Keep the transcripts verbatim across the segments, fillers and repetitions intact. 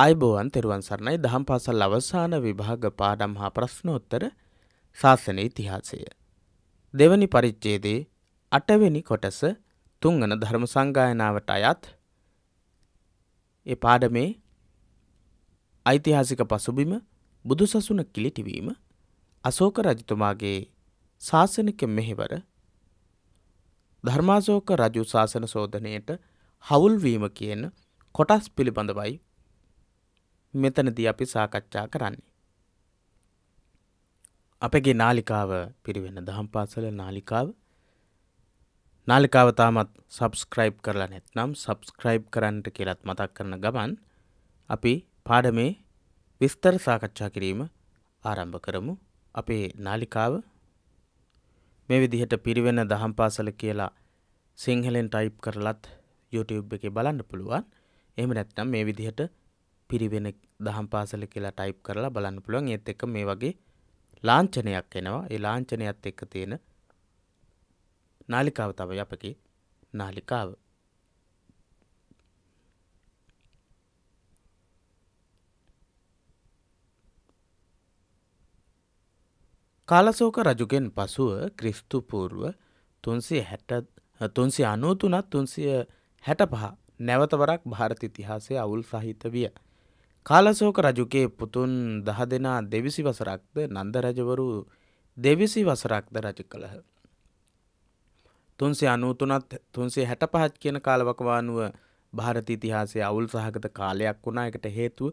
ආයුබෝවන් තෙරුවන් සරණයි දහම් පාසල් අවසාන විභාග පාඩම් හා ප්‍රශ්නෝත්තර ශාසන ඉතිහාසය දෙවැනි පරිච්ඡේදයේ අටවෙනි කොටස තුන්වන ධර්ම සංගායනාවට අයත් ඒ පාඩමේ ඓතිහාසික පසුබිම බුදුසසුන කිලිටිවීම අශෝක රජතුමාගේ ශාසනික මෙහෙවර ධර්මාශෝක රජු ශාසන ශෝධනයට හවුල් වීම කියන කොටස් පිළිබඳවයි මෙතනදී අපි සාකච්ඡා කරන්නේ. අපගේ නාලිකාව පිරිවෙන දහම් පාසල නාලිකාව නාලිකාව තාමත් සබ්ස්ක්‍රයිබ් කරලා නැත්නම් සබ්ස්ක්‍රයිබ් කරන්නට කියලාත් මතක් කරන ගමන් අපි පාඩමේ විස්තර සාකච්ඡා කිරීම ආරම්භ කරමු. අපේ නාලිකාව මේ විදිහට පිරිවෙන දහම් පාසල කියලා සිංහලෙන් ටයිප් කරලත් YouTube එකේ බලන්න පුළුවන්. එහෙම නැත්නම් මේ විදිහට පිරිවෙන දහම් පාසල කියලා ටයිප් කරලා බලන්න පුළුවන්. ඒත් එක්ක මේ වගේ ලාංඡනයක් එනවා. ඒ ලාංඡනයත් එක්ක තියෙන නාලිකාව තමයි අපගේ නාලිකාව. කාලශෝක රජුගෙන් පසුව ක්‍රිස්තු පූර්ව තුන්සිය අනූතුනත් තුන්සිය හැටපහ නැවත වරක් ಭಾರತ ඉතිහාසයේ අවුල් සහිත විය. කාලශෝක රජුගේ පුතුන් දහ දෙනා දෙවිසි වසරක්ද නන්ද රජවරු දෙවිසි වසරක්ද රජ කළහ. තුන්සිය අනූතුනත් තුන්සිය හැටපහත් කියන කාලවකවානුව ಭಾರತ ඉතිහාසයේ අවුල් සහගත කාලයක් වුණා. ඒකට හේතුව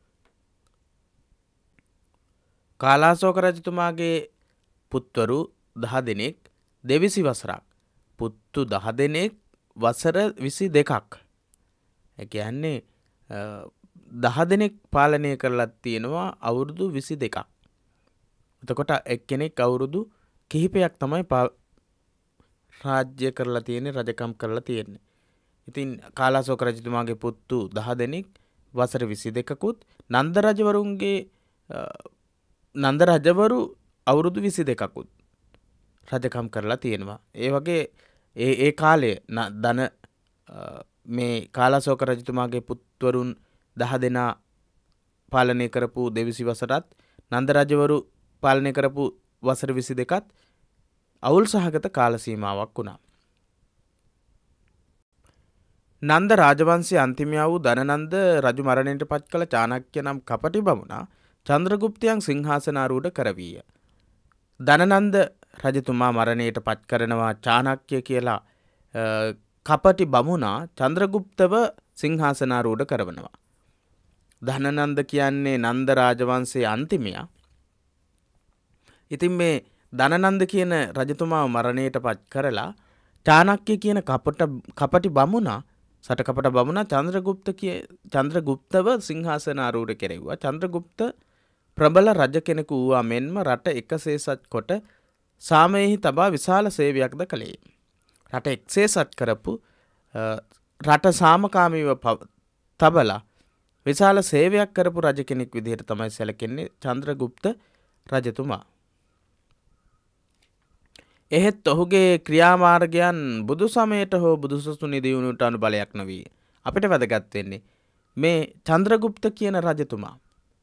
කාලාශෝක රජතුමාගේ පුත්වරු දහ දෙනෙක් දෙවිසි වසරක් පුත්තු දහ දෙනෙක් වසර විසි දෙකක්. ඒ කියන්නේ දහ දෙනෙක් පාලනය කරලා තියෙනවා අවුරුදු විසි දෙකක්. එතකොට එක්කෙනෙක් අවුරුදු කිහිපයක් තමයි රාජ්‍ය කරලා තියෙන්නේ, රජකම් කරලා තියෙන්නේ. ඉතින් කාලාශෝක රජතුමාගේ පුත්තු දහ දෙනෙක් වසර විසි දෙකකුත් නන්ද රජවරුන්ගේ නන්ද රජවරු අවුරුදු විසි දෙකකුත් රජකම් කරලා තියෙනවා. ඒ වගේ ඒ ඒ කාලයේ දන මේ කාලාශෝක රජතුමාගේ පුත්වරුන් දහ දෙනා පාලනය කරපු දෙවිසි වසරත් නන්ද රජවරු පාලනය කරපු වසර විසි දෙකත් අවුල් සහගත කාල සීමාවක් වුණා. නන්ද රාජවංශයේ අන්තිමයා වූ ධනනන්ද රජු මරණයට පත් කළ චාණක්‍ය නම් කපටි බමුණා චන්ද්‍රගුප්තයන් සිංහාසනාරූඪ කරවීය. ධනනන්ද රජතුමා මරණයට පත් කරනවා චාණක්‍ය කියලා කපටි බමුණා චන්ද්‍රගුප්තව සිංහාසනාරූඪ කරවනවා. ධනනන්ද කියන්නේ නන්ද රාජවංශයේ අන්තිමයා. ඉතින් මේ ධනනන්ද කියන රජතුමාව මරණයට පත් කරලා චාණක්‍ය කියන කපට කපටි බමුණා සටකපට බමුණා චන්ද්‍රගුප්ත කිය චන්ද්‍රගුප්තව සිංහාසනාරූඪ කෙරෙව්වා. චන්ද්‍රගුප්ත ප්‍රබල රජ කෙනෙකු වූවා මෙන්ම රට එකසේසත් කොට සාමයෙහි තබා විශාල සේවයක්ද කළේ. රට එක්සේසත් කරපු රට සාමකාමීව තබලා විශාල සේවයක් කරපු රජ කෙනෙක් විදිහට තමයි සැලකෙන්නේ චන්ද්‍රගුප්ත රජතුමා. එහෙත් ඔහුගේ ක්‍රියාමාර්ගයන් බුදු සමයට හෝ බුදුසසුන දියුණුවට අනුබලයක් නොවී. අපිට වැදගත් වෙන්නේ මේ චන්ද්‍රගුප්ත කියන රජතුමා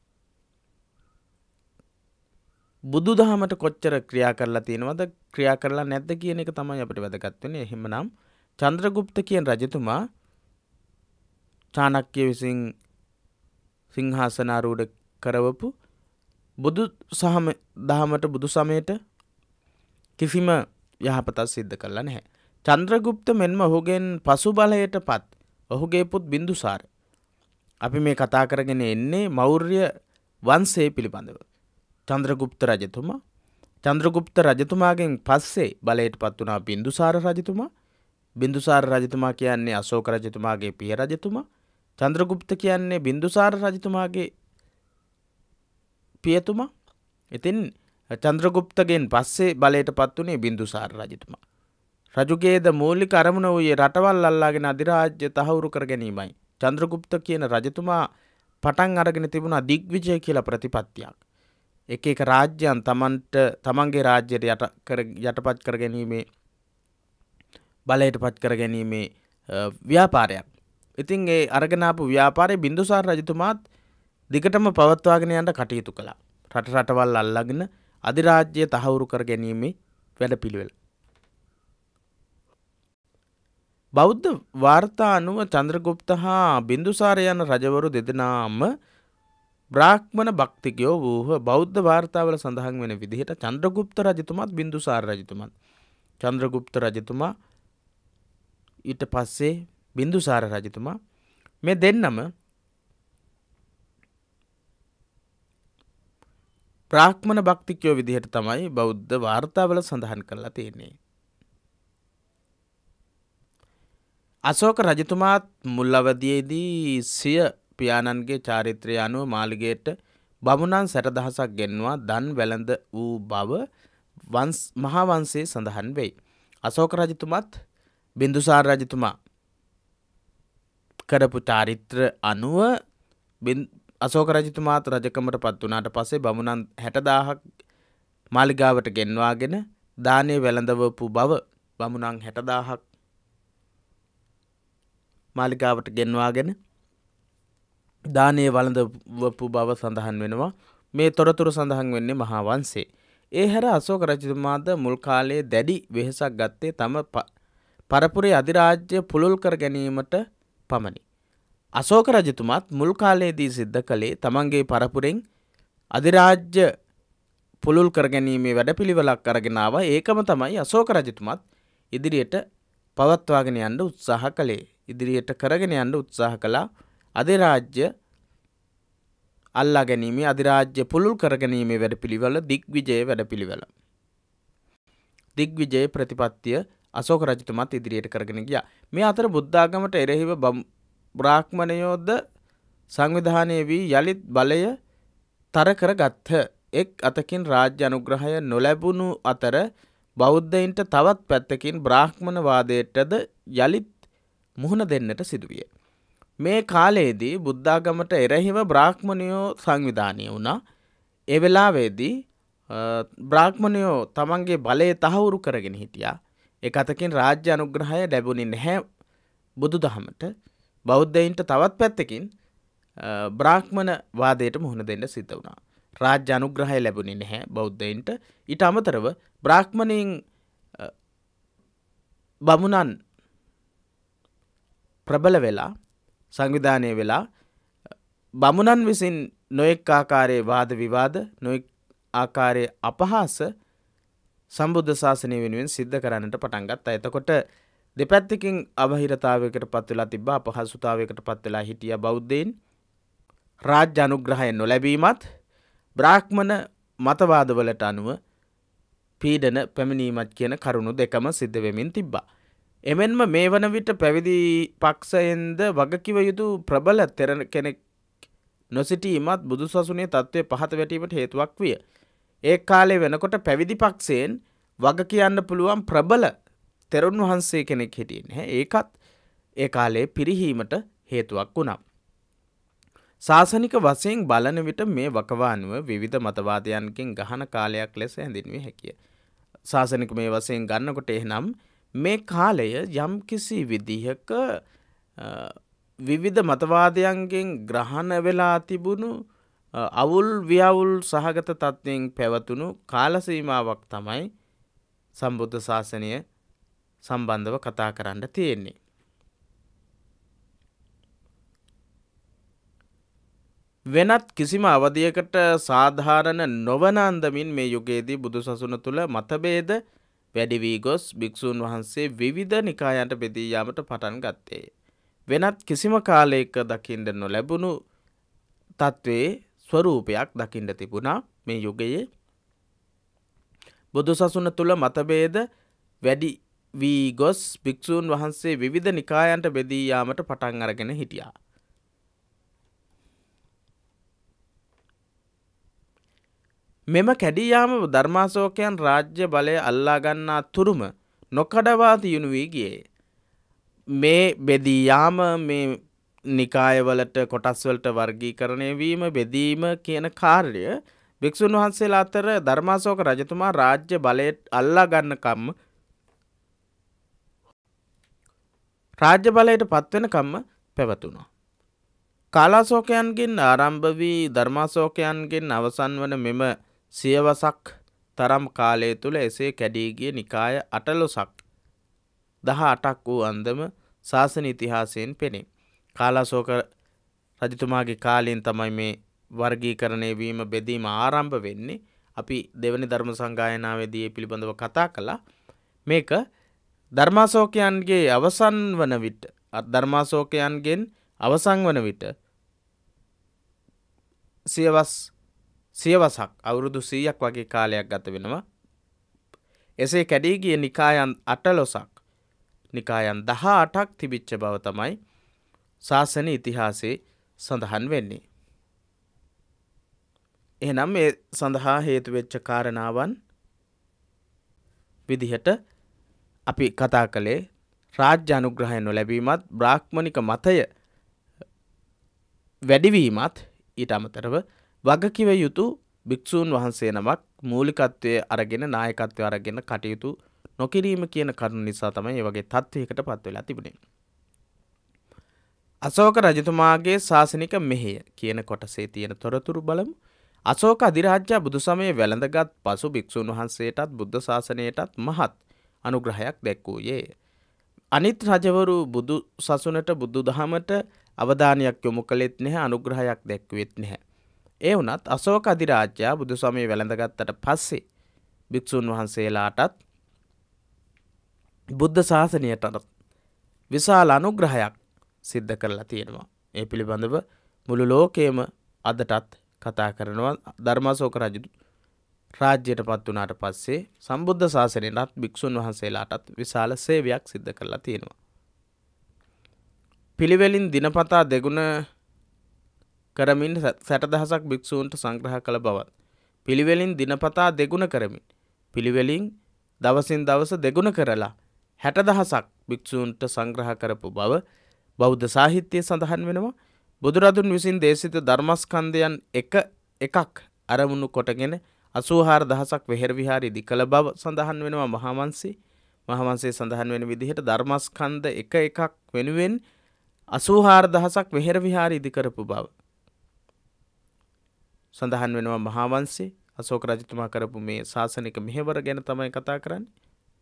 බුදු දහමට කොච්චර ක්‍රියා කරලා තියෙනවද ක්‍රියා කරලා නැද්ද කියන එක තමයි අපිට වැදගත් වෙන්නේ. එහෙමනම් චන්ද්‍රගුප්ත කියන රජතුමා චාණක්‍ය විසින් සිංහාසනාරූඪ කරවපු බුදු සහම දහමට බුදු සමයට කිසිම යහපතක් සිද්ධ කරලා නැහැ. චන්ද්‍රගුප්ත මෙන්ම ඔහුගෙන් පසු බලයට පත් ඔහුගේ පුත් බින්දුසාර. අපි මේ කතා කරගෙන එන්නේ මෞර්ය වංශය පිළිබඳව. චන්ද්‍රගුප්ත රජතුමා චන්ද්‍රගුප්ත රජතුමාගෙන් පස්සේ බලයට පත් වුණා බින්දුසාර රජතුමා. බින්දුසාර රජතුමා කියන්නේ අශෝක රජතුමාගේ පිය රජතුමා. චන්ද්‍රගුප්ත කියන්නේ බින්දුසාර රජතුමාගේ පියතුමා. ඉතින් චන්ද්‍රගුප්තගෙන් පස්සේ බලයට පත් වුණේ බින්දුසාර රජතුමා. රජුගේද මූලික අරමුණ වූයේ රටවල් අල්ලාගෙන අධිරාජ්‍ය තහවුරු කර ගැනීමයි. චන්ද්‍රගුප්ත කියන රජතුමා පටන් අරගෙන තිබුණා දිග්විජය කියලා ප්‍රතිපත්තියක්. එක එක රාජ්‍යයන් තමන්ට තමන්ගේ රාජ්‍යයට යට කර යටපත් කර ගැනීමේ බලයට පත් කර ගැනීමේ ව්‍යාපාරයක්. ඉතින් ඒ අරගෙන ආපු ව්‍යාපාරේ බින්දුසාර රජතුමාත් දිගටම පවත්වාගෙන යන්න කටයුතු කළා. රට රටවල් අල්ලාගෙන අධිරාජ්‍ය තහවුරු කර ගැනීමේ වැඩපිළිවෙල. බෞද්ධ වාර්තා අනුව චන්ද්‍රගුප්ත හා බින්දුසාර යන රජවරු දෙදෙනාම බ්‍රාහ්මණ භක්තිකයෝ වූහ. බෞද්ධ වාර්තාවල සඳහන් වෙන විදිහට චන්ද්‍රගුප්ත රජතුමත් බින්දුසාර රජතුමත් චන්ද්‍රගුප්ත රජතුමා ඊට පස්සේ බින්දුසාර රජතුමා මේ දෙන්නම බ්‍රාහ්මණ භක්තිකයෝ විදිහට තමයි බෞද්ධ වාර්තාවල සඳහන් කරලා තියෙන්නේ. අශෝක රජතුමාත් මුල් අවදියේදී සිය පියාණන්ගේ චාරිත්‍රය අනුව මාලිගයට බමුණන් සැට දහසක් ගෙන්වා දන් වැළඳ වූ බව වංශ මහා වංශයේ සඳහන් වෙයි. අශෝක රජතුමත් බින්දුසාර රජතුමා කරපු චාරිත්‍ර අනුව අශෝක රජතුමාත් රජකමට පත් වුණාට පස්සේ බමුණන් හැට දාහක් මාලිගාවට ගෙන්වාගෙන දානේ වැළඳවපු බව බමුණන් හැට දාහක් මාලිගාවට ගෙන්වාගෙන දානේ වළඳවපු බව සඳහන් වෙනවා. මේ තොරතුරු සඳහන් වෙන්නේ මහා වංශයේ. ඒ හැර අශෝක රජතුමාද මුල් කාලයේ දැඩි වෙහෙසක් ගත්තේ තම පරපුරේ අධිරාජ්‍ය පුළුල් කර ගැනීමට පමණි. අශෝක රජතුමාත් මුල් කාලයේදී සිද්ධ කළේ තමන්ගේ පරපුරෙන් අධිරාජ්‍ය පුළුල් කර ගැනීමේ වැඩපිළිවෙලක් අරගෙන ආවා. ඒකම තමයි අශෝක රජතුමාත් ඉදිරියට පවත්වාගෙන යන්න උත්සාහ කළේ. ඉදිරියට කරගෙන යන්න උත්සාහ කළා. අධිරාජ්‍ය අල්ලා ගැනීමේ අධිරාජ්‍ය පුළුල් කර ගැනීමේ වැඩපිළිවෙල දිග්විජය වැඩපිළිවෙල. දිග්විජය ප්‍රතිපත්තිය අශෝක රජතුමාත් ඉදිරියට කරගෙන ගියා. මේ අතර බුද්ධාගමට එරෙහිව බ්‍රාහ්මණයෝද සංවිධානය වී යලිත් බලය තර කරගත්හ. එක් අතකින් රාජ්‍ය අනුග්‍රහය නොලැබුණු අතර බෞද්ධයින්ට තවත් පැත්තකින් බ්‍රාහ්මණ වාදයටද යලිත් මුහුණ දෙන්නට සිදුවිය. මේ කාලයේදී බුද්ධාගමට එරෙහිව බ්‍රාහ්මණයෝ සංවිධානය වුණා. ඒ වෙලාවේදී බ්‍රාහ්මණයෝ තමන්ගේ බලය තහවුරු කරගෙන හිටියා. එක අතකින් රාජ්‍ය අනුග්‍රහය ලැබුණේ නැහැ බුදුදහමට. බෞද්ධයින්ට තවත් පැත්තකින් බ්‍රාහ්මණ වාදයට මුහුණ දෙන්න සිද්ධ වුණා. රාජ්‍ය අනුග්‍රහය ලැබුණේ නැහැ බෞද්ධයින්ට. ඊට අමතරව බ්‍රාහ්මණයින් බමුණන් ප්‍රබල වෙලා සංවිධානය වෙලා බමුණන් විසින් නොඑක් ආකාරයේ වාද විවාද නොඑක් ආකාරයේ අපහාස සම්බුද්ධ ශාසනය වෙනුවෙන් සිද්ධ කරන්නට පටන් ගත්තා. එතකොට දෙපැත්තකින් අවහිරතාවයකට පත් වෙලා තිබ්බා, අපහසුතාවයකට පත් වෙලා හිටිය බෞද්ධයින්. රාජ්‍ය අනුග්‍රහය නොලැබීමත් බ්‍රාහ්මණ මතවාදවලට අනුව පීඩන පැමිණීමත් කියන කරුණු දෙකම සිද්ධ වෙමින් තිබ්බා. එමෙන්ම මේ වන විට පැවිදි පක්ෂයෙන්ද වගකිව යුතු ප්‍රබල තෙර කෙනෙක් නොසිටීමත් බුදුසසුනේ තත්ත්වය පහත වැටීමට හේතුවක් විය. ඒ කාලේ වෙනකොට පැවිදි පක්ෂයෙන් වග කියන්න පුළුවන් ප්‍රබල තෙරුන් වහන්සේ කෙනෙක් හිටියේ නැහැ. ඒකත් ඒ කාලේ පිරිහීමට හේතුවක් වුණා. ශාසනික වශයෙන් බලන විට මේ වකවානුව විවිධ මතවාදයන්ගෙන් ගහන කාලයක් ලෙස හැඳින්විය හැකිය. ශාසනික මේ වශයෙන් ගන්නකොට එහෙනම් මේ කාලය යම් කිසි විදිහක විවිධ මතවාදයන්ගෙන් ග්‍රහණ වෙලා තිබුණු අවුල් ව්‍යවුල් සහගත තත්ත්වයෙන් පැවතුණු කාල සීමාවක් තමයි සම්බුද්ධ ශාසනය සම්බන්ධව කතා කරන්න තියෙන්නේ. වෙනත් කිසිම අවධියකට සාධාරණ නොවන අන්දමින් මේ යුගයේදී බුදුසසුන තුළ මතභේද වැඩි වී ගොස් භික්ෂූන් වහන්සේ විවිධ නිකායන්ට බෙදී යාමට පටන් ගත්තේ. වෙනත් කිසිම කාලයක දකින්න නොලැබුණු තත්ත්වයේ ස්වරූපයක් දකින්න තිබුණා. මේ යුගයේ බුදුසසුන තුළ මතභේද වැඩි වී ගොස් භික්ෂූන් වහන්සේ විවිධ නිකායන්ට බෙදී යාමට පටන් අරගෙන හිටියා. මෙම කැඩියාම ධර්මාශෝකයන් රාජ්‍ය බලය අල්ලා ගන්නා තුරුම නොකඩවා තියුණු වී ගියේ. මේ බෙදී යාම මේ නිකායවලට කොටස්වලට වර්ගීකරණය වීම බෙදීම කියන කාර්ය භික්ෂුන් වහන්සේලා අතර ධර්මාශෝක රජතුමා රාජ්‍ය බලය අල්ලා ගන්නකම් රාජ්‍ය බලයට පත්වෙන කම්ම පැවතුණා. කාලාශෝකයන්ගෙන් ආරම්භ වී ධර්මාශෝකයන්ගෙන් අවසන් වන මෙම සියවසක් තරම් කාලය තුළ එසේ කැඩී ගිය නිකාය අටළොසක් දහ අටක් වූ අන්දම ශාසන ඉතිහාසයෙන් පෙනේ. කාලාශෝක රජතුමාගේ කාලයෙන් තමයි මේ වර්ගීකරණය වීම බෙදීම ආරම්භ වෙන්නේ. අපි දෙවනි ධර්ම සංගායනාවේදී මේ පිළිබඳව කතා කළා. මේක ධර්මාශෝකයන්ගේ අවසන් වන විට ධර්මාශෝකයන්ගෙන් අවසන් වන විට සියවස් සියවසක් අවුරුදු සීයක් වගේ කාලයක් ගත වෙනවා. එසේ කැඩී ගිය නිකායන් අටළොසක් නිකායන් දහ අටක් තිබිච්ච බව තමයි ශාසන ඉතිහාසයේ සඳහන් වෙන්නේ. එහෙනම් මේ සඳහා හේතු වෙච්ච කාරණාවන් විදිහට අපි කතා කළේ රාජ්‍ය අනුග්‍රහය නොලැබීමත් බ්‍රාහ්මණික මතය වැඩිවීමත් ඊට අමතරව වගකිව යුතු භික්ෂූන් වහන්සේ නමක් මූලිකත්වයේ අරගෙන නායකත්වයේ අරගෙන කටයුතු නොකිරීම කියන කරුණ නිසා තමයි මේ වගේ තත්වයකට පත් වෙලා තිබුණේ. අශෝක රජතුමාගේ ශාසනික මෙහෙය කියන කොටසේ තියෙන තොරතුරු බලමු. අශෝක අධිරාජ්‍ය බුදු සමයේ වැළඳගත් පසු භික්ෂූන් වහන්සේටත් බුද්ධ ශාසනයටත් මහත් අනුග්‍රහයක් දැක්වූයේ. අනිත් රජවරු බුදු සසුනට බුදු දහමට අවධානයක් යොමු කළෙත් නැහැ, අනුග්‍රහයක් දැක්වෙත් නැහැ. ඒ වුණත් අශෝක අධිරාජ්‍ය බුදු සමයේ වැළඳගත්තට පස්සේ භික්ෂූන් වහන්සේලාටත් බුද්ධ ශාසනයටත් විශාල අනුග්‍රහයක් සිද්ධ කරලා තියෙනවා. ඒ පිළිබඳව මුළු ලෝකයේම අදටත් කතා කරනවා. ධර්මාශෝක රජු රාජ්‍යයට පත් වුණාට පස්සේ සම්බුද්ධ ශාසනයටත් භික්ෂුන් වහන්සේලාටත් විශාල සේවයක් සිද්ධ කරලා තියෙනවා. පිළිවෙලින් දිනපතා දෙගුණ කරමින් සැට දහසක් භික්ෂූන්ට සංග්‍රහ කළ බවත්, පිළිවෙලින් දිනපතා දෙගුණ කරමින් පිළිවෙලින් දවසින් දවස දෙගුණ කරලා හැට දහසක් භික්ෂූන්ට සංග්‍රහ කරපු බව බෞද්ධ සාහිත්‍යයේ සඳහන් වෙනවා. බුදුරදුන් විසින් දේශිත ධර්මස්කන්ධයන් එක එකක් අරමුණු කොටගෙන අසූහාර දහසක් වෙහෙර විහාර ඉදි කළ බව සඳහන් වෙනවා මහාවංශේ. මහාවංශයේ සඳහන් වෙන විදිහට ධර්මස්කන්ධ එක එකක් වෙනුවෙන් අසූහාර දහසක් වෙහෙර විහාර ඉදි කරපු බව සඳහන් වෙනවා මහාවංශේ. අශෝක රජතුමා කරපු මේ ශාසනික මෙහෙවර ගැන තමයි කතා කරන්නේ.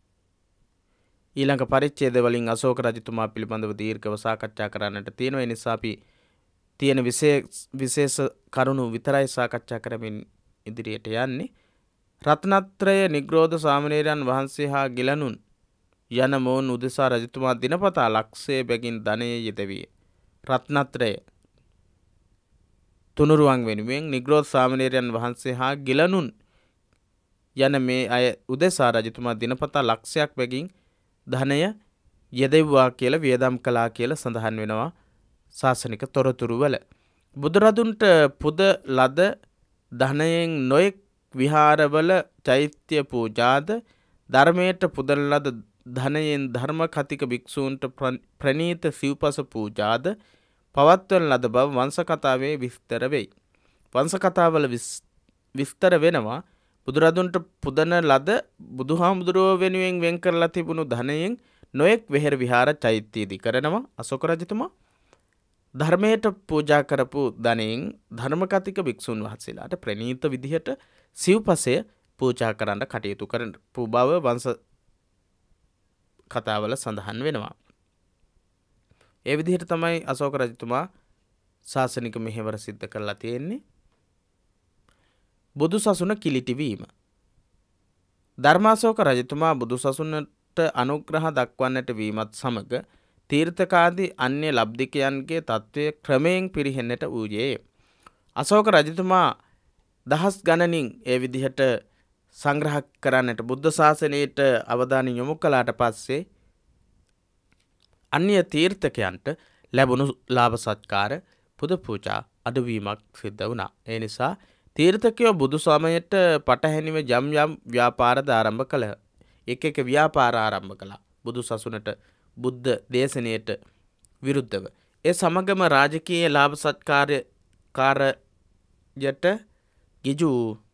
ඊළඟ පරිච්ඡේද වලින් අශෝක රජතුමා පිළිබඳව දීර්ඝව සාකච්ඡා කරන්නට තියෙනවා. ඒ නිසා අපි තියෙන විශේෂ කරුණු විතරයි සාකච්ඡා කරමින් ඉදිරියට යන්නේ. රත්නත්‍රය නිග්‍රෝධ සාමණේරයන් වහන්සේ හා ගිලනුන් යන මොවුන් උදෙසා රජතුමා දිනපතා ලක්ෂය බැගින් ධනය යෙදවිය. රත්නත්‍රය තුනුරුවන් වෙනුවෙන් නිග්‍රෝධ සාමණේරයන් වහන්සේ හා ගිලනුන් යන මේ අය උදෙසා රජතුමා දිනපතා ලක්ෂයක් බැගින් ධනය යෙදෙව්වා කියලා වියදම් කළා කියලා සඳහන් වෙනවා ශාසනික තොරතුරු වල. බුදුරදුන්ට පුද ලද ධනයෙන් නොයෙක් විහාරවල චෛත්‍ය පූජාද, ධර්මයට පුදන ලද ධනයෙන් ධර්ම කතික භික්ෂූන්ට ප්‍රණීත සිව්පස පූජාද පවත්වන ලද බව වංශ කතාවේ විස්තර වෙයි. වංශ කතාවල විස්තර වෙනවා බුදුරදුන්ට පුදන ලද බුදුහාමුදුරුවෝ වෙනුවෙන් වෙන් කරලා තිබුණු ධනයෙන් නොයෙක් වෙහෙර විහාර චෛත්‍ය ඉදි කරනවා අශෝක රජතුමා. ධර්මයට පූජා කරපු ධනයෙන් ධර්මකතික භික්ෂුන් වහන්සේලාට ප්‍රණීත විදිහට සිව්පසය පූජා කරන්න කටයුතු කරපු බව වංශ කතාවල සඳහන් වෙනවා. ඒ විදිහට තමයි අශෝක රජතුමා ශාසනික මෙහෙවර සිද්ධ කරලා තියෙන්නේ. බුදු සසුන කිලිටි වීම. ධර්මාශෝක රජතුමා බුදු සසුනට අනුග්‍රහ දක්වන්නට වීමත් සමග තීර්ථකාදී අන්‍ය ලබ්ධිකයන්ගේ තත්ත්වය ක්‍රමයෙන් පිරිහෙන්නට වූයේ. අශෝක රජතුමා දහස් ගණනින් ඒ විදිහට සංග්‍රහ කරන්නට බුද්ධ ශාසනයට අවධානය යොමු කළාට පස්සේ අන්‍ය තීර්ථකයන්ට ලැබුණු ලාභ සත්කාර පුද පූජා අඩුවීමක් සිද්ධ වුණා. ඒ නිසා තීර්ථකයෝ බුදු සමයට පටහැනිව යම් යම් ව්‍යාපාරද ආරම්භ කළහ. එක එක ව්‍යාපාර ආරම්භ කළා බුදු සසුනට බුද්ධ දේශනයට විරුද්ධව. ඒ සමගම රාජකීය ලාභ සත්කාරය කාර්යයට ගිජු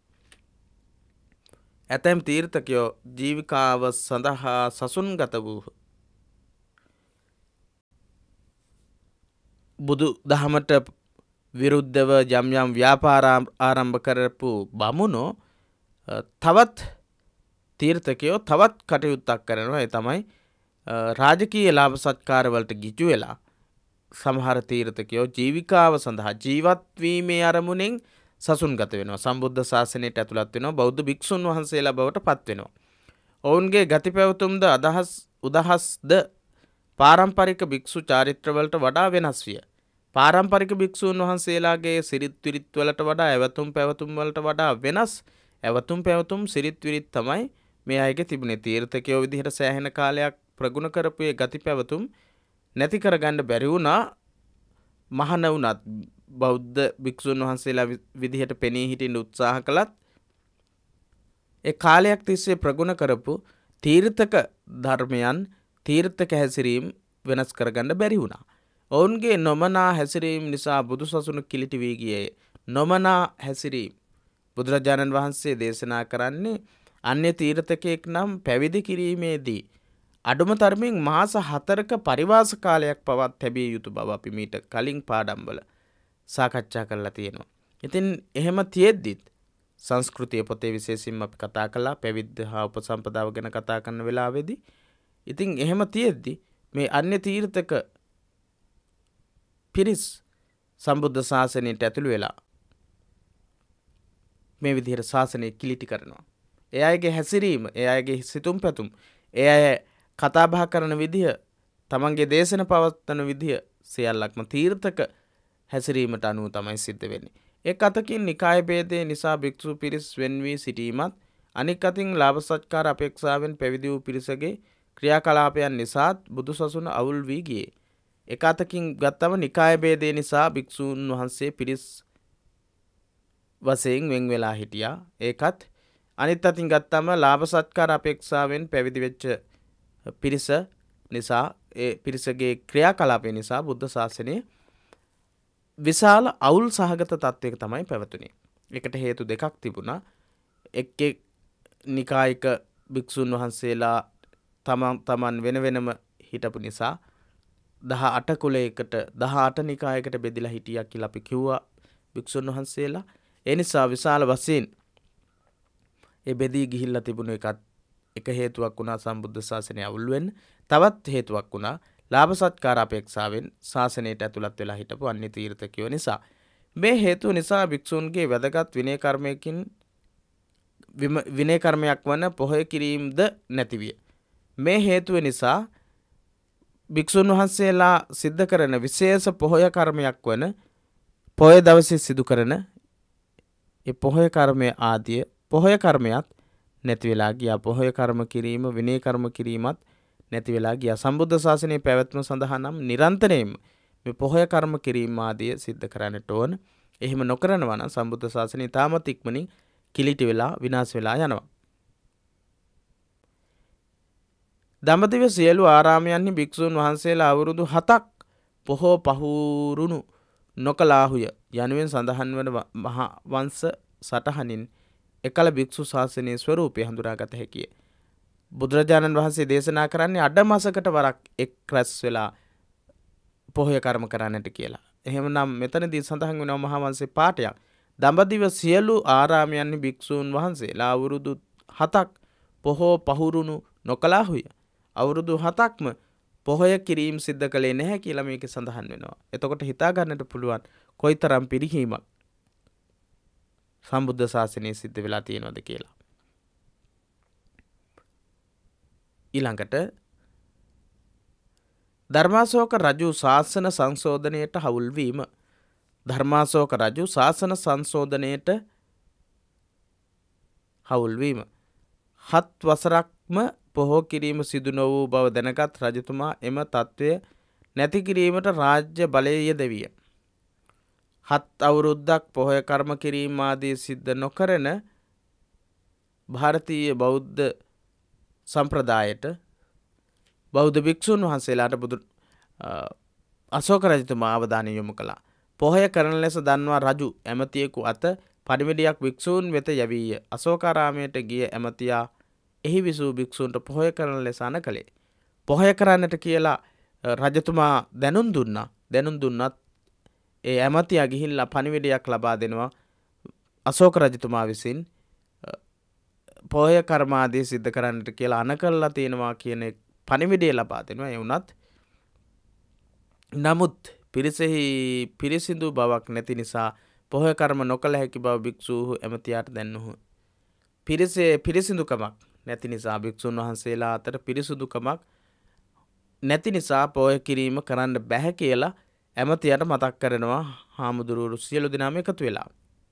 ඇතැම් තීර්ථකයෝ ජීවිකාව සඳහා සසුන්ගත වූහ. බුදු දහමට විරුද්ධව යම් යම් ව්‍යාපාර ආරම්භ කරපු බමුණෝ තවත් තීර්ථකයෝ තවත් කටයුත්තක් කරනවා. ඒ තමයි රාජකීය ලාභ සත්කාර වලට ගිජු වෙලා සමහර තීර්ථකයෝ ජීවිකාව සඳහා ජීවත් වීමේ අරමුණෙන් සසුන්ගත වෙනවා. සම්බුද්ධ ශාසනයට ඇතුළත් වෙනවා. බෞද්ධ භික්ෂුන් වහන්සේලා බවට පත් වෙනවා. ඔවුන්ගේ ගති පැවතුම්ද අදහස් උදහස්ද පාරම්පරික භික්ෂු චාරිත්‍ර වලට වඩා වෙනස් විය. පාරම්පරික භික්ෂුන් වහන්සේලාගේ සිරිත් විරිත් වලට වඩා ඇවතුම් පැවතුම් වලට වඩා වෙනස් ඇවතුම් පැවතුම් සිරිත් විරිත් තමයි මේ අයගේ තිබුණේ. තීර්ථකයෝ විදිහට සෑහෙන කාලයක් ප්‍රගුණ කරපු ඒ ගති පැවතුම් නැති කරගන්න බැරි වුණා. මහාන වුණත් බෞද්ධ භික්ෂුන් වහන්සේලා විදිහට පෙනී හිටින්න උත්සාහ කළත් ඒ කාලයක් තිස්සේ ප්‍රගුණ කරපු තීර්ථක ධර්මයන් තීර්ථක හැසිරීම වෙනස් කරගන්න බැරි වුණා. ඔවුන්ගේ නොමනා හැසිරීම නිසා බුදුසසුන කිලිටි වී ගියේ. නොමනා හැසිරීම බුදුරජාණන් වහන්සේ දේශනා කරන්නේ අන්‍ය තීර්ථකයෙක් නම් පැවිදි කිරීමේදී අඩුම තරමින් මාස හතරක පරිවාස කාලයක් පවත් තැබිය යුතු බව අපි මීට කලින් පාඩම්වල සාකච්ඡා කරලා තියෙනවා. ඉතින් එහෙම තියෙද්දිත් සංස්කෘතිය පොතේ විශේෂයෙන්ම අපි කතා කළා පැවිද්ද හා උපසම්පදාව ගැන කතා කරන වෙලාවේදී. ඉතින් එහෙම තියෙද්දි මේ අන්‍ය තීර්ථක පිරිස් සම්බුද්ධ ශාසනයට ඇතුළු වෙලා මේ විදිහට ශාසනය කිලිටි කරනවා. ඒ අයගේ හැසිරීම, ඒ අයගේ සිතුම් පැතුම්, ඒ අය කතා බහ කරන විදිහ, තමන්ගේ දේශන පවත්වන විදිහ සියල්ලක්ම තීර්ථක හැසිරීමට අනුව තමයි සිද්ධ වෙන්නේ. එක් අතකින් නිකාය භේදය නිසා භික්ෂු පිරිස් වෙන් වී සිටීමත්, අනෙක් අතින් ලාභ සත්කාර අපේක්ෂාවෙන් පැවිදි වූ පිරිසගේ ක්‍රියාකලාපයන් නිසාත් බුදුසසුන අවුල් වී ගියේ. එක අතකින් ගත්තම නිකාය භේදය නිසා භික්ෂූන් වහන්සේ පිරිස් වශයෙන් වෙන් වෙලා හිටියා. ඒකත් අනිත් අතින් ගත්තම ලාභ සත්කාර අපේක්ෂාවෙන් පැවිදි වෙච්ච පිරිස නිසා ඒ පිරිසගේ ක්‍රියාකලාපය නිසා බුද්ධ ශාසනය විශාල අවුල් සහගත තත්වයක තමයි පැවතුනේ. ඒකට හේතු දෙකක් තිබුණා. එක් එක් නිකායික භික්ෂුන් වහන්සේලා තමන් තමන් වෙන වෙනම හිටපු නිසා දහ අට කුලයකට දහ අට නිකායකට බෙදලා හිටියා කියලා අපි කිව්වා භික්ෂුන් වහන්සේලා. ඒ නිසා විශාල වශයෙන් ඒ බෙදී ගිහිල්ලා තිබුණ එකත් එක හේතුවක් වුණා සම්බුද්ධ ශාසනය අවුල් වෙන්න. තවත් හේතුවක් වුණා ලාභ සත්කාර අපේක්ෂාවෙන් ශාසනයට ඇතුළත් වෙලා හිටපු අන්‍ය තීර්ථකයෝ නිසා. මේ හේතුව නිසා භික්ෂුන්ගේ වැදගත් විනය කර්මයකින් විනය කර්මයක් වන පොහොය කිරීමද නැති විය. මේ හේතුව නිසා භික්ෂුන් වහන්සේලා සිද්ධ කරන විශේෂ පොහොය කර්මයක් වන පොහොය දවසේ සිදු කරන ඒ පොහොය කර්මය ආදිය පොහොය කර්මයක් නැති වෙලා ගියා. පොහොය කර්ම කිරීම විනය කර්ම කිරීමත් නැති වෙලා ගියා. සම්බුද්ධ ශාසනයේ පැවැත්ම සඳහා නම් නිරන්තරයෙන්ම මේ පොහොය කර්ම කිරීම ආදිය සිද්ධ කරන්නට ඕන. එහෙම නොකරනවා නම් සම්බුද්ධ ශාසනය තාමත් ඉක්මනින් කිලිටි වෙලා විනාශ වෙලා යනවා. දඹදිව සියලු ආරාමයන්හි භික්ෂූන් වහන්සේලා අවුරුදු හතක් පොහෝ පහුරුණු නොකලාහුය යනුවෙන් සඳහන් වන මහා වංශ සටහනින් එකල භික්ෂු ශාසනයේ ස්වරූපය හඳුනාගත හැකිය. බුදුරජාණන් වහන්සේ දේශනා කරන්නේ අඩ මාසකට වරක් එක් රැස් වෙලා පොහොය කර්ම කරන්නට කියලා. එහෙමනම් මෙතනදී සඳහන් වෙනවා මහා වංශේ පාඨයක්. දඹදිව සියලු ආරාමයන්හි භික්ෂූන් වහන්සේලා අවුරුදු හතක් පොහෝ පහුරුණු නොකලාහුය. අවුරුදු හතක්ම පොහොය කිරීම සිද්ධ කළේ නැහැ කියලා මේකේ සඳහන් වෙනවා. එතකොට හිතා ගන්නට පුළුවන් කොයිතරම් පිරිහීමක් සම්බුද්ධ ශාසනයේ සිද්ධ වෙලා තියෙනවද කියලා. ඊළඟට ධර්මාශෝක රජු ශාසන සංශෝධනයට හවුල් වීම. ධර්මාශෝක රජු ශාසන සංශෝධනයට හවුල් වීම. හත් වසරක්ම පොහෝ කිරීම සිදු නො වූ බව දැනගත් රජතුමා එම තත්ත්වය නැති කිරීමට රාජ්‍ය බලය යෙදවිය. හත් අවුරුද්දක් පොහොය කර්ම කිරීම ආදී සිද්ධ නොකරන ಭಾರತೀಯ බෞද්ධ සම්ප්‍රදායට බෞද්ධ භික්ෂුන් වහන්සේලාට බුදු අශෝක රජතුමා අවධානය යොමු කළා. පොහොය කරන ලෙස දන්වා රජු ඇමතියෙකු අත පරිමිඩියක් භික්ෂූන් වෙත යැවීය. අශෝකාරාමයට ගිය ඇමතියා එහි විසූ භික්ෂූන්ට පොහොය කරන ලෙස අණ කළේ. පොහොය කරන්නට කියලා රජතුමා දැනුම් දුන්නා. දැනුම් දුන්නත් ඒ ඇමතියා ගිහිල්ලා පණිවිඩයක් ලබා දෙනවා අශෝක රජතුමා විසින් පොහොය කර්මාදී සිද්ධ කරන්නට කියලා අණ කරලා තියෙනවා කියන පණිවිඩය ලබා දෙනවා. ඒ වුණත් නමුත් පිරිසෙහි පිරිසිදු බවක් නැති නිසා පොහොය කර්ම නොකළ හැකි බව භික්ෂූහු ඇමතියාට දැන්වූහ. පිරිසේ පිරිසිදුකමක් නැති නිසා භික්ෂුන් වහන්සේලා අතර පිරිසිදුකමක් නැති නිසා පොහොය කිරීම කරන්න බැහැ කියලා ඇමතියට මතක් කරනවා හාමුදුරුවෝ සියලු දෙනාම එකතු වෙලා.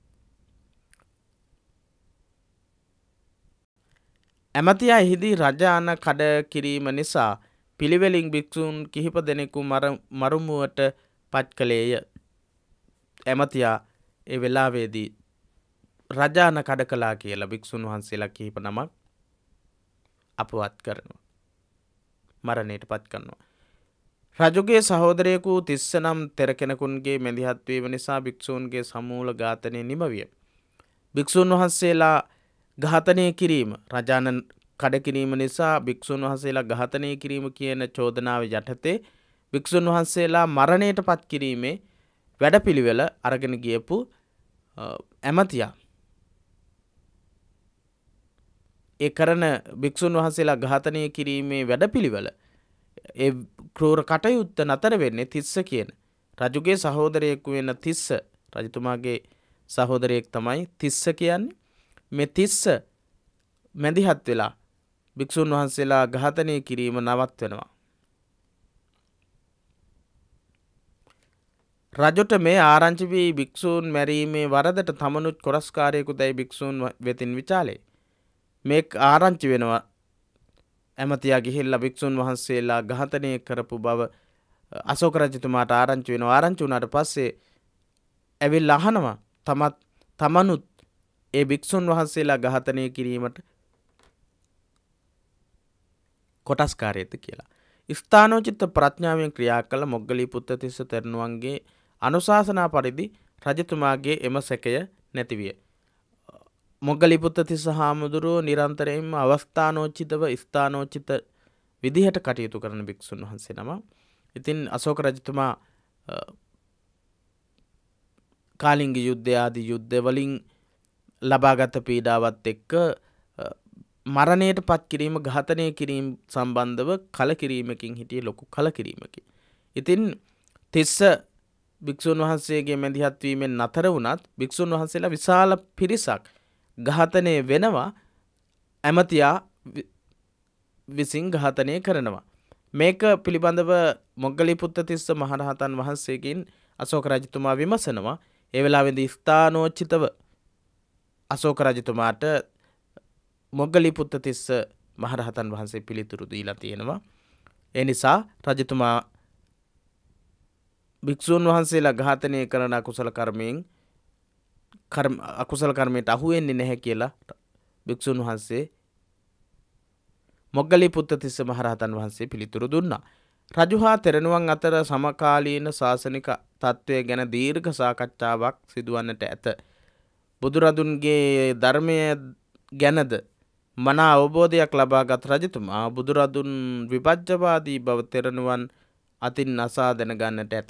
ඇමතියා එහිදී රජ අණ කඩ කිරීම නිසා පිළිවෙලින් භික්ෂූන් කිහිප දෙනෙකු මරුමුවට පත් කළේය. ඇමතියා ඒ වෙලාවේදී රජ අණ කඩ කළා කියලා භික්ෂුන් වහන්සේලා කිහිප නමක් අපවත් කරනවා. මරණයට පත් කරනවා. රජුගේ සහෝදරයෙකු තිස්ස නම් තෙර කෙනෙකුන්ගේ මැදිහත් වීම නිසා භික්ෂූන්ගේ සමූල ඝාතනය නිම විය. භික්ෂුන් වහන්සේලා ඝාතනය කිරීම රජාණන් කඩ කිරීම නිසා භික්ෂුන් වහන්සේලා ඝාතනය කිරීම කියන චෝදනාව යටතේ භික්ෂුන් වහන්සේලා මරණයට පත් කිරීමේ වැඩපිළිවෙල අරගෙන ගියපු ඇමතියා ඒ කරන භික්ෂුන් වහන්සේලා ඝාතනය කිරීමේ වැඩපිළිවෙල ඒ ක්‍රූර කටයුත්ත නතර වෙන්නේ තිස්ස කියන රජුගේ සහෝදරයෙකු වෙන තිස්ස රජතුමාගේ සහෝදරයෙක් තමයි තිස්ස කියන්නේ. මේ තිස්ස මැදිහත් වෙලා භික්ෂුන් වහන්සේලා ඝාතනය කිරීම නවත්වනවා. රජුට මේ ආරංචි වී භික්ෂූන් මැරීමේ වරදට තමනුත් කොරස්කාරයෙකු දැයි භික්ෂූන් වෙතින් විචාලේ. මේ ආරංචි වෙනවා ඇමතියා ගිහිල්ලා භික්ෂුන් වහන්සේලා ඝාතනය කරපු බව අශෝක රජතුමාට ආරංචි වෙනවා. ආරංචි වුණාට පස්සේ ඇවිල්ලා අහනවා තමත් තමනුත් ඒ භික්ෂුන් වහන්සේලා ඝාතනය කිරීමට කොටස්කාරයෙක්ද කියලා. ස්ථානෝචිත ප්‍රඥාවෙන් ක්‍රියා කළ මොග්ගලී පුත්තිස්ස තෙරණුවන්ගේ අනුශාසනා පරිදි රජතුමාගේ එම සැකය නැති විය. මොග්ගලී පුත්තිස්ස හාමුදුරුවෝ නිරන්තරයෙන්ම අවස්ථානෝචිතව ස්ථානෝචිත විදිහට කටයුතු කරන භික්ෂුන් වහන්සේ නම. ඉතින් අශෝක රජතුමා කාලිංග යුද්ධය ආදී යුද්ධ වලින් ලබාගත් පීඩාවත් එක්ක මරණයට පත් කිරීම ඝාතනය කිරීම සම්බන්ධව කලකිරීමකින් හිටියේ ලොකු කලකිරීමකින්. ඉතින් තිස්ස භික්ෂුන් වහන්සේගේ මැදිහත් වීමෙන් නතර වුණත් භික්ෂුන් වහන්සේලා විශාල පිරිසක් ඝාතනය වෙනවා ඇමතියා විසින් ඝාතනය කරනවා. මේක පිළිබඳව මොග්ගලී පුත්තිස්ස මහරහතන් වහන්සේගෙන් අශෝක රජතුමා විමසනවා. ඒ වෙලාවේදී ස්ථානෝචිතව අශෝක රජතුමාට මොග්ගලී පුත්තිස්ස මහරහතන් වහන්සේ පිළිතුරු දීලා තියෙනවා. ඒ නිසා රජතුමා භික්ෂුන් වහන්සේලා ඝාතනය කරන අකුසල කර්මයෙන් කර්ම අකුසල කර්මයට අහු වෙන්නේ නැහැ කියලා භික්ෂුන් වහන්සේ මොග්ගලී පුත්තිස්ස මහරහතන් වහන්සේ පිළිතුරු දුන්නා. රජු හා තෙරණුවන් අතර සමකාලීන ශාසනික තත්ත්වය ගැන දීර්ඝ සාකච්ඡාවක් සිදුවන්නට ඇත. බුදුරදුන්ගේ ධර්මය ගැනද මනා අවබෝධයක් ලබාගත් රජතුමා බුදුරදුන් විභජ්‍යවාදී බව තෙරණුවන් අතින් අසා දැනගන්නට ඇත.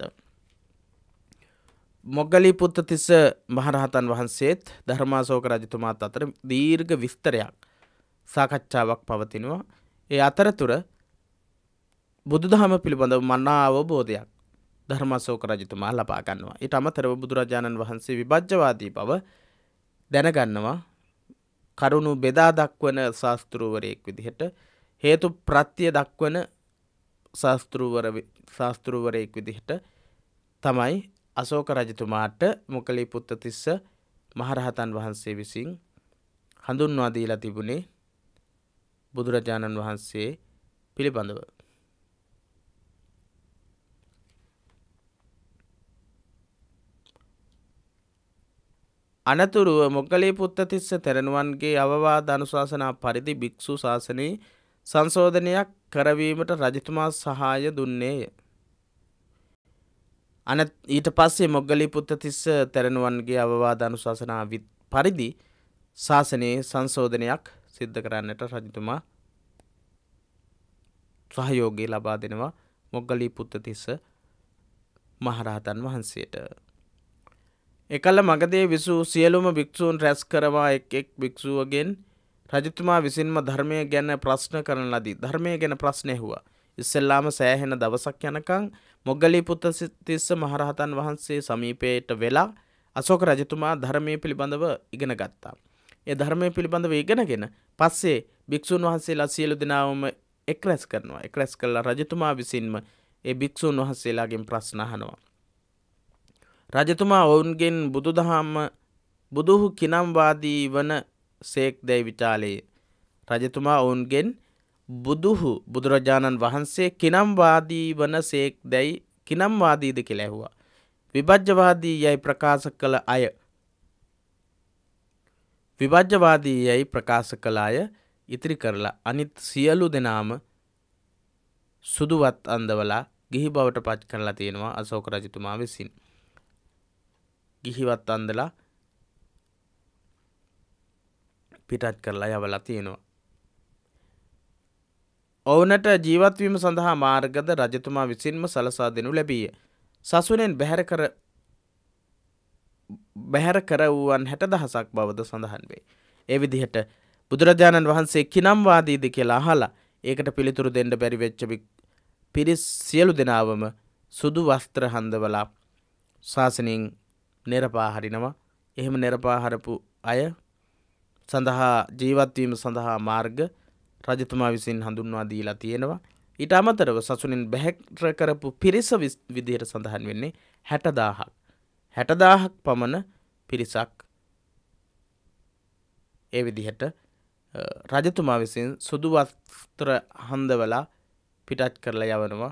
මොග්ගලී පුත්තිස්ස මහරහතන් වහන්සේත් ධර්මාශෝක රජතුමාත් අතර දීර්ඝ විස්තරයක් සාකච්ඡාවක් පවතිනවා. ඒ අතරතුර බුදුදහම පිළිබඳව මනා අවබෝධයක් ධර්මාශෝක රජතුමා ලබා ගන්නවා. ඊට අමතරව බුදුරජාණන් වහන්සේ විභජ්‍යවාදී බව දැනගන්නවා. කරුණු බෙදා දක්වන ශාස්ත්‍රූවරයෙක් විදිහට හේතු ප්‍රත්‍ය දක්වන ශාස්ත්‍රූවර ශාස්ත්‍රූවරයෙක් විදිහට තමයි අශෝක රජතුමාට මොග්ගලී පුත්තිස්ස මහරහතන් වහන්සේ විසින් හඳුන්වා දීලා තිබුණේ බුදුරජාණන් වහන්සේ පිළිබඳව. අනතුරුව මොග්ගලී පුත්තිස්ස තෙරණුවන්ගේ අවවාද අනුශාසනා පරිදි භික්ෂු ශාසනයේ සංශෝධනයක් කරවීමට රජතුමා සහාය දුන්නේය. අන ඊට පස්සේ මොග්ගලී පුත්තිස්ස තෙරණුවන්ගේ අවවාද අනුශාසනා පරිදි ශාසනයේ සංශෝධනයක් සිද්ධ කරන්නට රජතුමා සහයෝගය ලබා දෙනවා මොග්ගලී පුත්තිස්ස මහරහතන් වහන්සේට. එකල මගදී විසූ සියලුම භික්ෂූන් රැස් කරවා එක් එක් භික්ෂුවගෙන් රජතුමා විසින්ම ධර්මය ගැන ප්‍රශ්න කරන ලදී. ධර්මය ගැන ප්‍රශ්න ඇහුවා. ඉස්සෙල්ලාම සෑහෙන දවසක් යනකම් මොග්ගලීපුත්ත තිස්ස මහරහතන් වහන්සේ සමීපයට වෙලා අශෝක රජතුමා ධර්මයේ පිළිබඳව ඉගෙන ගත්තා. ඒ ධර්මයේ පිළිබඳව ඉගෙනගෙන පස්සේ භික්ෂුන් වහන්සේලා සියලු දෙනාම එක් රැස් කරනවා. එක් රැස් කළා රජතුමා විසින්ම ඒ භික්ෂුන් වහන්සේලාගෙන් ප්‍රශ්න අහනවා. රජතුමා ඔවුන්ගෙන් බුදුදහම බුදුහු කිනම් වාදී වන සේක් දැයි විචාලේ. රජතුමා ඔවුන්ගෙන් බුදුහු බුදුරජාණන් වහන්සේ කිනම් වාදී වන සේක් දැයි කිනම් වාදීද කියලා ඇහුවා. විභජ්‍යවාදී යයි ප්‍රකාශ කළ අය විභජ්‍යවාදී යයි ප්‍රකාශ කළ අය ඉතිරි කරලා අනිත් සියලු දෙනාම සුදුවත් අන්දවලා ගිහි බවට පත් කරලා තියෙනවා අශෝක රජතුමා විසින්. ගිහිවත් අන්දලා පිටත් කරලා යවලා තියෙනවා. ඔවුනට ජීවත් වීම සඳහා මාර්ගද රජතුමා විසින්ම සලසා දෙනු ලැබීය. සසුනෙන් බැහැර කර බැහැර කරවුවන් හැට දහසක් බවද සඳහන් වේ. ඒ විදිහට බුදුරජාණන් වහන්සේ කිනම් වාදීද කියලා අහලා ඒකට පිළිතුරු දෙන්න බැරි වෙච්ච පිරිස් සියලු දෙනාවම සුදු වස්ත්‍ර හඳවලා ශාසනයෙන් නිරපා හරිනවා. එහෙම නිරපා හරපු අය සඳහා ජීවත් වීම සඳහා මාර්ග රජතුමා විසින් හඳුන්වා දීලා තියෙනවා. ඊට අමතරව සසුනින් බැහැර කරපු පිරිස විදිහට සඳහන් වෙන්නේ හැට දාහක්. හැට දාහක් පමණ පිරිසක් ඒ විදිහට රජතුමා විසින් සුදු වස්ත්‍ර හඳවලා පිටත් කරලා යවනවා.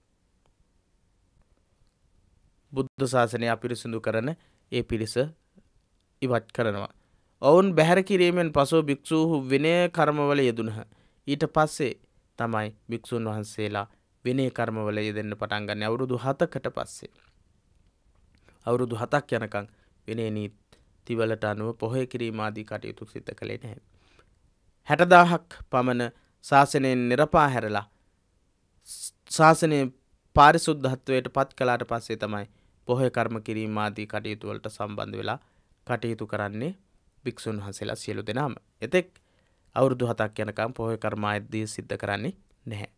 බුද්ධ ශාසනය අපිරිසිදු කරන ඒ පිරිස ඉවත් කරනවා. ඔවුන් බැහැර කිරීමෙන් පසුව භික්ෂූහු විනය කර්මවල යෙදුණහ. ඊට පස්සේ තමයි භික්ෂුන් වහන්සේලා විනය කර්මවල යෙදෙන්න පටන් ගන්න. අවුරුදු හතකට පස්සේ. අවුරුදු හතක් යනකම් විනය නීතිවලට අනුව පොහොය කිරීම ආදී කටයුතු සිදු කළේ නැහැ. හැට දාහක් පමණ ශාසනයෙන් නිරපා හැරලා ශාසනයේ පාරිශුද්ධත්වයට පත් කළාට පස්සේ තමයි පොහොය කර්ම කිරීම ආදී කටයුතු වලට සම්බන්ධ වෙලා කටයුතු කරන්නේ භික්ෂුන් වහන්සේලා සියලු දෙනාම. එතෙක් අවුරුදු හතක් යනකම් පොහොය කර්ම ආදී සිද්ධ කරන්නේ නැහැ.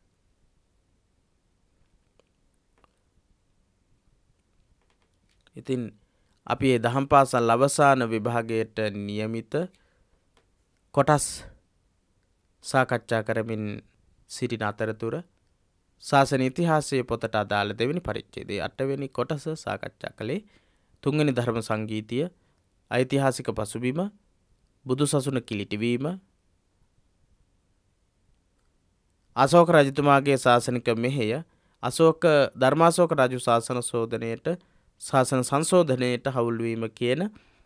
ඉතින් අපි මේ දහම් පාසල් අවසාන විභාගයට નિયમિત කොටස් සාකච්ඡා කරමින් සිටින අතරතුර ශාසන ඉතිහාසයේ පොතට අදාළ දෙවෙනි පරිච්ඡේදයේ අටවෙනි කොටස සාකච්ඡා කළේ තුන්වෙනි ධර්ම සංගීතය, ඓතිහාසික පසුබිම, බුදුසසුන කිලිටිවීම, අශෝක රජතුමාගේ ශාසනික මෙහෙය, අශෝක ධර්මාශෝක රජු ශාසන ශෝධනයට ශාසන සංශෝධනයට හවුල් වීම කියන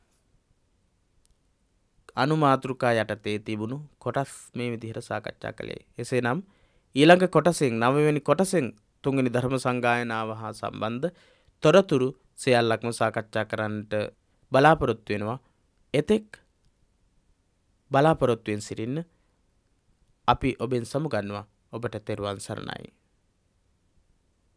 අනුමාතෘකා යටතේ තිබුණු කොටස් මේ විදිහට සාකච්ඡා කළේ. එසේනම් ඊළඟ කොටසෙන් නවවෙනි කොටසෙන් තුන්වෙනි ධර්ම සංගායනාව හා සම්බන්ධ තොරතුරු සියල්ලක්ම සාකච්ඡා කරන්නට බලාපොරොත්තු වෙනවා. එතෙක් බලාපොරොත්තුෙන් සිටින්න අපි ඔබෙන් සමුගන්නවා. ඔබට තෙරුවන් සරණයි.